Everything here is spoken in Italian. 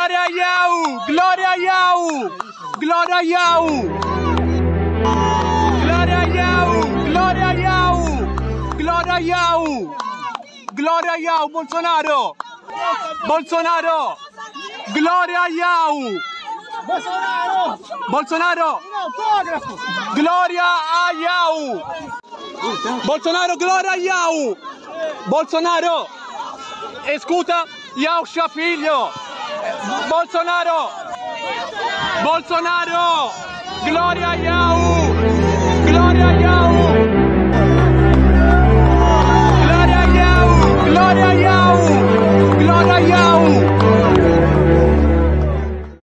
Gloria Iau! Gloria Iau! Gloria Iau! Gloria Iau! Gloria Iau! Gloria Iau! Gloria Iau! Bolsonaro! Bolsonaro! Gloria Iau! Bolsonaro! Bolsonaro! Un autografo! Gloria a Iau! Bolsonaro, Gloria Iau! Bolsonaro! Escuta Iau sia figlio! Bolsonaro! Bolsonaro! Gloria Iau!